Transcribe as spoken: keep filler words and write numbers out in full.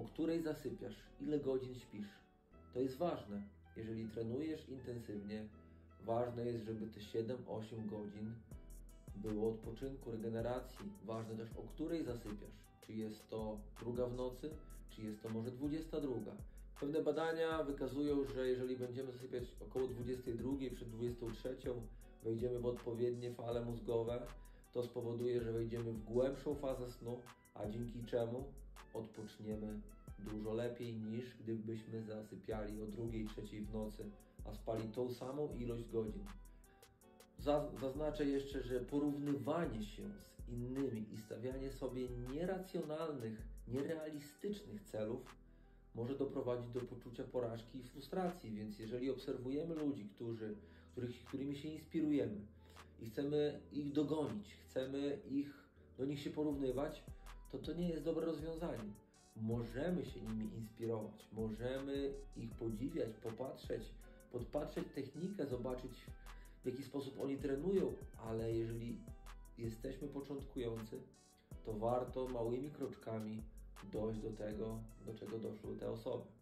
o której zasypiasz, ile godzin śpisz. To jest ważne. Jeżeli trenujesz intensywnie, ważne jest, żeby te siedem osiem godzin było odpoczynku, regeneracji. Ważne też, o której zasypiasz. Czy jest to druga w nocy, czy jest to może dwudziesta druga. Pewne badania wykazują, że jeżeli będziemy zasypiać około dwudziestej drugiej, przed dwudziestą trzecią, wejdziemy w odpowiednie fale mózgowe, to spowoduje, że wejdziemy w głębszą fazę snu, a dzięki czemu odpoczniemy dużo lepiej niż gdybyśmy zasypiali o drugiej, trzeciej w nocy, a spali tą samą ilość godzin. Zaznaczę jeszcze, że porównywanie się z innymi i stawianie sobie nieracjonalnych, nierealistycznych celów może doprowadzić do poczucia porażki i frustracji, więc jeżeli obserwujemy ludzi, którzy, których, którymi się inspirujemy i chcemy ich dogonić, chcemy ich, do nich się porównywać, to to nie jest dobre rozwiązanie. Możemy się nimi inspirować, możemy ich podziwiać, popatrzeć, podpatrzeć technikę, zobaczyć, w jaki sposób oni trenują, ale jeżeli jesteśmy początkujący, to warto małymi kroczkami dojść do tego, do czego doszły te osoby.